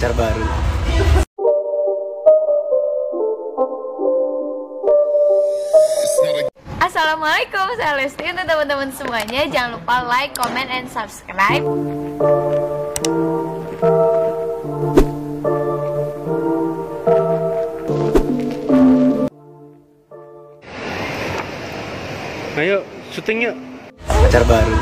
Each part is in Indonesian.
pacar baru. Assalamualaikum, saya Lesti. Untuk teman-teman semuanya, jangan lupa like, comment, and subscribe. Ayo, syuting yuk. Pacar baru.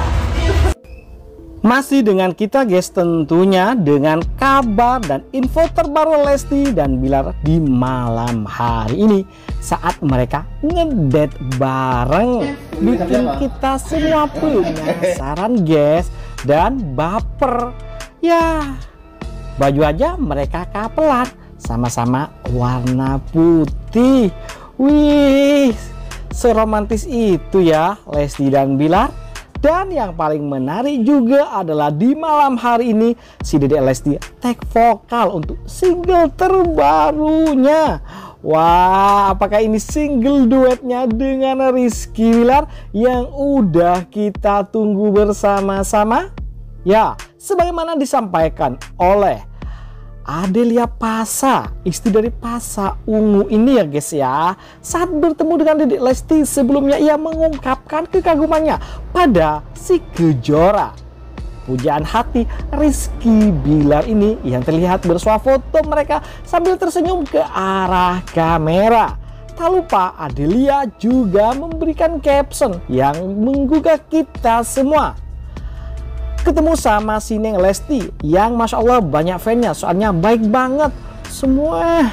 Masih dengan kita guys, tentunya dengan kabar dan info terbaru Lesti dan Bilar di malam hari ini saat mereka ngedate bareng, bikin kita semua penasaran guys dan baper. Ya, baju aja mereka kapelan, sama-sama warna putih. Wih, seromantis itu ya Lesti dan Bilar. Dan yang paling menarik juga adalah di malam hari ini si Dedek Lesti take vokal untuk single terbarunya. Wah, apakah ini single duetnya dengan Rizky Bilar yang udah kita tunggu bersama-sama? Ya, sebagaimana disampaikan oleh Adelia Pasa, istri dari Pasa Ungu ini ya guys ya, saat bertemu dengan Dedek Lesti sebelumnya ia mengungkapkan kekagumannya pada si Kejora. Pujaan hati Rizky Bilar ini yang terlihat bersuah foto mereka sambil tersenyum ke arah kamera. Tak lupa Adelia juga memberikan caption yang menggugah kita semua. Ketemu sama si Neng Lesti yang Masya Allah banyak fannya, soalnya baik banget semua.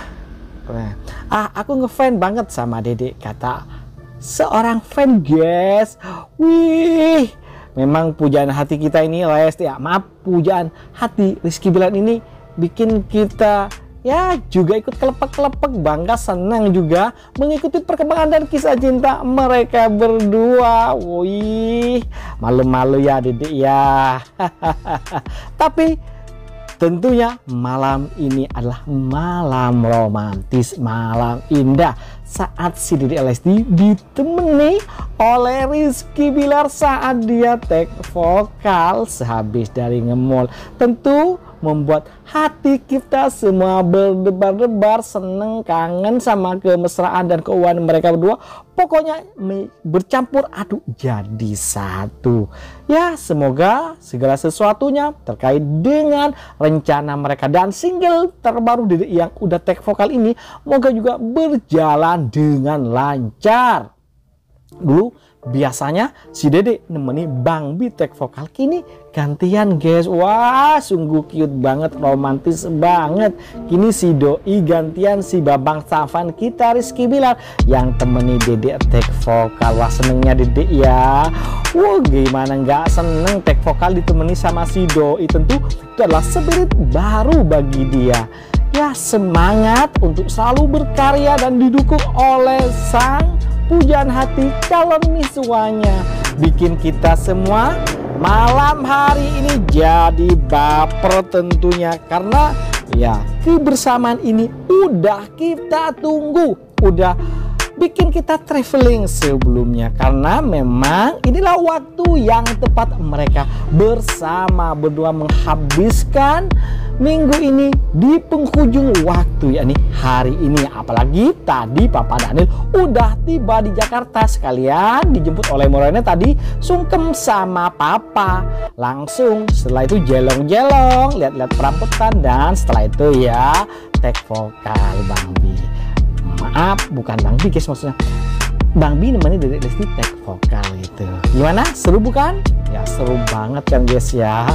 Aku ngefan banget sama Dedek, kata seorang fan guys. Wih, memang pujaan hati kita ini Lesti ya, maaf, pujaan hati Rizky Bilar ini bikin kita ya juga ikut kelepek-kelepek, bangga, senang juga mengikuti perkembangan dan kisah cinta mereka berdua. Wih, malu-malu ya Dedek ya. Tapi tentunya malam ini adalah malam romantis, malam indah saat si Dedek Lesti ditemani oleh Rizky Bilar saat dia take vokal sehabis dari nge-mall. Tentu membuat hati kita semua berdebar-debar, seneng, kangen sama kemesraan dan keuangan mereka berdua. Pokoknya bercampur aduk jadi satu. Ya, semoga segala sesuatunya terkait dengan rencana mereka dan single terbaru yang udah take vokal ini, moga juga berjalan dengan lancar. Dulu biasanya si Dede nemeni Bang Bi take vokal, kini gantian guys. Wah, sungguh cute banget, romantis banget. Kini si Doi gantian si Babang Safan kita Rizky Bilar yang temeni Dede take vokal. Wah, senengnya Dede ya. Wah, gimana nggak seneng take vokal ditemani sama si Doi. Tentu itu adalah spirit baru bagi dia. Ya, semangat untuk selalu berkarya dan didukung oleh sang pujaan hati calon miswanya, bikin kita semua malam hari ini jadi baper tentunya, karena ya kebersamaan ini udah kita tunggu, udah bikin kita traveling sebelumnya, karena memang inilah waktu yang tepat mereka bersama berdua menghabiskan minggu ini di penghujung waktu, yakni hari ini. Apalagi tadi Papa Daniel udah tiba di Jakarta, sekalian dijemput oleh Morena tadi sungkem sama Papa. Langsung setelah itu jelong-jelong, lihat-lihat perampotan, dan setelah itu ya take vokal Bang Bi. Maaf, bukan Bang Bi guys, maksudnya Bang Bi namanya Dedek Lesti take vokal itu. Gimana? Seru bukan? Ya seru banget kan guys ya.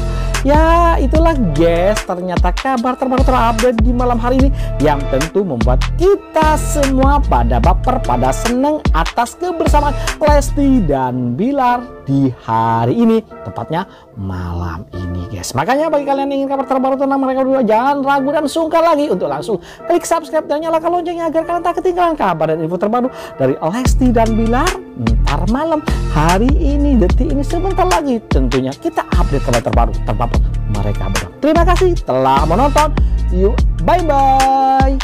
Ya itulah guys, ternyata kabar terbaru terupdate di malam hari ini yang tentu membuat kita semua pada baper, pada seneng atas kebersamaan Lesti dan Bilar di hari ini, tepatnya malam ini guys. Makanya bagi kalian yang ingin kabar terbaru tentang mereka berdua, jangan ragu dan sungkan lagi untuk langsung klik subscribe dan nyalakan loncengnya agar kalian tak ketinggalan kabar dan info terbaru dari Lesti dan Bilar. Ntar malam, hari ini, detik ini, sebentar lagi tentunya kita update kabar terbaru terbaru mereka berdua. Terima kasih telah menonton. Yuk, bye bye.